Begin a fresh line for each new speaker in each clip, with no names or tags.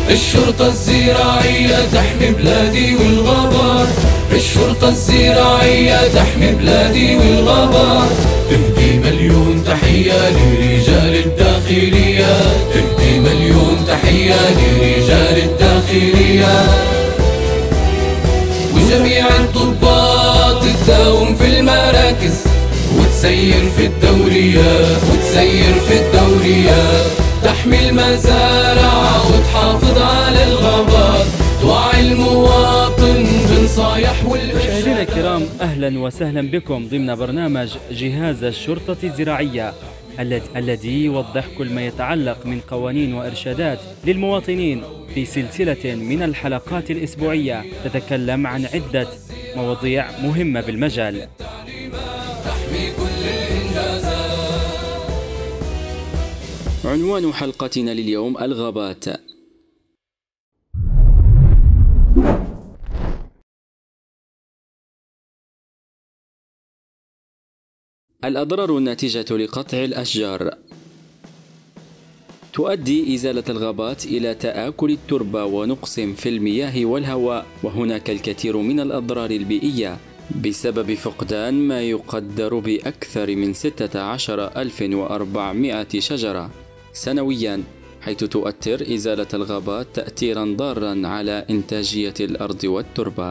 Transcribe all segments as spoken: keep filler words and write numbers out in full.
الشرطة الزراعية تحمي بلادي والغابات، الشرطة الزراعية تحمي بلادي والغابات. تهدي مليون تحية لرجال الداخلية، تهدي مليون تحية لرجال الداخلية. وجميع الضباط تداوم في المراكز وتسير في الدوريات، وتسير في الدوريات. تحمي المزارع وتحافظ على الغابات، توعي المواطن بنصايح والإرشاد.
مشاهدينا الكرام، أهلا وسهلا بكم ضمن برنامج جهاز الشرطة الزراعية الذي يوضح كل ما يتعلق من قوانين وإرشادات للمواطنين في سلسلة من الحلقات الأسبوعية تتكلم عن عدة مواضيع مهمة بالمجال. عنوان حلقتنا لليوم الغابات. الأضرار الناتجة لقطع الأشجار. تؤدي إزالة الغابات إلى تآكل التربة ونقص في المياه والهواء، وهناك الكثير من الأضرار البيئية بسبب فقدان ما يقدر بأكثر من ستة عشر ألف وأربعمائة شجرة سنويا، حيث تؤثر إزالة الغابات تأثيرا ضارا على إنتاجية الأرض والتربة.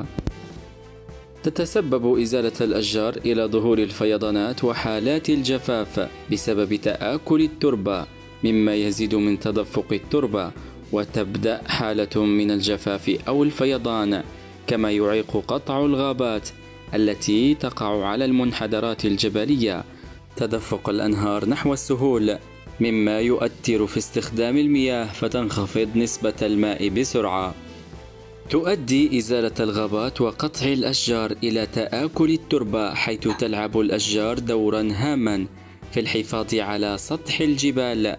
تتسبب إزالة الأشجار إلى ظهور الفيضانات وحالات الجفاف بسبب تآكل التربة، مما يزيد من تدفق التربة وتبدأ حالة من الجفاف أو الفيضان. كما يعيق قطع الغابات التي تقع على المنحدرات الجبلية تدفق الأنهار نحو السهول، مما يؤثر في استخدام المياه فتنخفض نسبة الماء بسرعة. تؤدي إزالة الغابات وقطع الأشجار إلى تآكل التربة، حيث تلعب الأشجار دورا هاما في الحفاظ على سطح الجبال،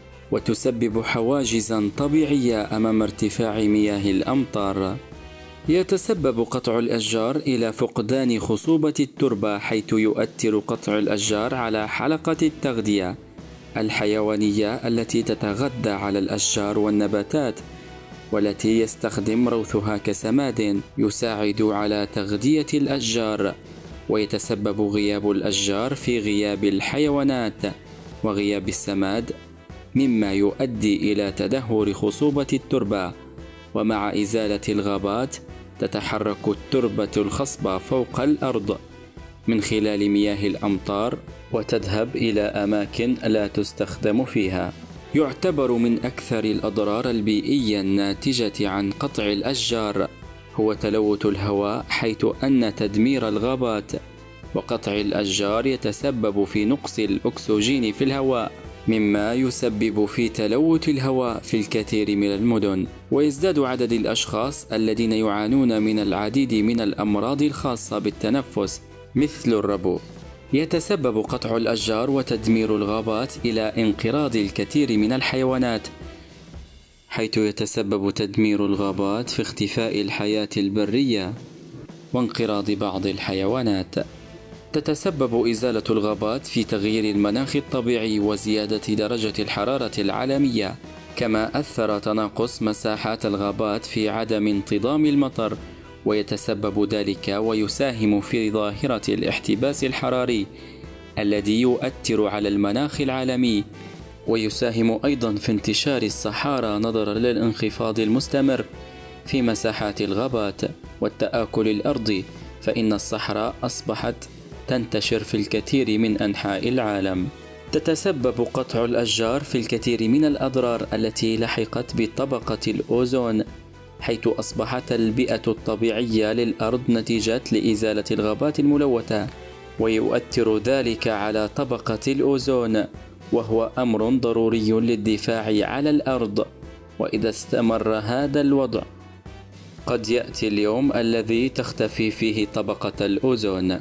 وتسبب حواجزا طبيعية أمام ارتفاع مياه الأمطار. يتسبب قطع الأشجار إلى فقدان خصوبة التربة، حيث يؤثر قطع الأشجار على حلقة التغذية الحيوانية التي تتغذى على الأشجار والنباتات، والتي يستخدم روثها كسماد يساعد على تغذية الأشجار. ويتسبب غياب الأشجار في غياب الحيوانات وغياب السماد، مما يؤدي إلى تدهور خصوبة التربة. ومع إزالة الغابات تتحرك التربة الخصبة فوق الأرض من خلال مياه الأمطار وتذهب إلى أماكن لا تستخدم فيها. يعتبر من أكثر الأضرار البيئية الناتجة عن قطع الأشجار هو تلوث الهواء، حيث أن تدمير الغابات وقطع الأشجار يتسبب في نقص الأكسجين في الهواء، مما يسبب في تلوث الهواء في الكثير من المدن. ويزداد عدد الأشخاص الذين يعانون من العديد من الأمراض الخاصة بالتنفس مثل الربو. يتسبب قطع الأشجار وتدمير الغابات إلى انقراض الكثير من الحيوانات، حيث يتسبب تدمير الغابات في اختفاء الحياة البرية وانقراض بعض الحيوانات. تتسبب إزالة الغابات في تغيير المناخ الطبيعي وزيادة درجة الحرارة العالمية، كما أثر تناقص مساحات الغابات في عدم انتظام المطر، ويتسبب ذلك ويساهم في ظاهرة الاحتباس الحراري الذي يؤثر على المناخ العالمي، ويساهم أيضا في انتشار الصحارى نظرا للانخفاض المستمر في مساحات الغابات والتآكل الأرضي، فإن الصحراء أصبحت تنتشر في الكثير من أنحاء العالم. تتسبب قطع الأشجار في الكثير من الأضرار التي لحقت بطبقة الأوزون، حيث أصبحت البيئة الطبيعية للأرض نتيجة لإزالة الغابات الملوثة، ويؤثر ذلك على طبقة الأوزون، وهو أمر ضروري للدفاع على الأرض. وإذا استمر هذا الوضع قد يأتي اليوم الذي تختفي فيه طبقة الأوزون.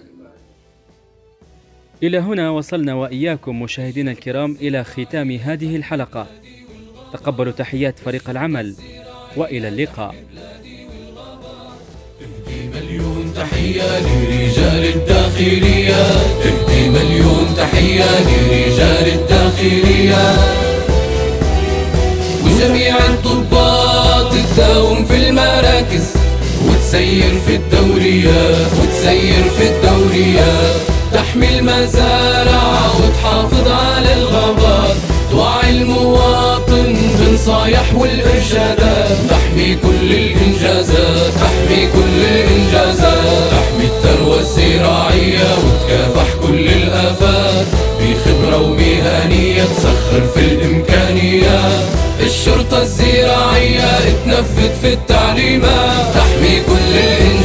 إلى هنا وصلنا وإياكم مشاهدينا الكرام إلى ختام هذه الحلقة. تقبلوا تحيات فريق العمل وإلى اللقاء.
تهدي مليون تحية لرجال الداخلية، تهدي مليون تحية لرجال الداخلية وجميع الضباط وتسير في الدوريات وتسير في الدوريات، تحمي المزارع وتحافظ على الغابات، توعي المواطن بنصايح والإرشادات، تحمي كل الإنجازات تحمي كل الإنجازات، تحمي الثروة الزراعية وتكافح كل الآفات، بخبرة ومهنية تسخر في الإمكانيات، الشرطة الزراعية تنفذ في التعليمات، تحمي كل الإنجازات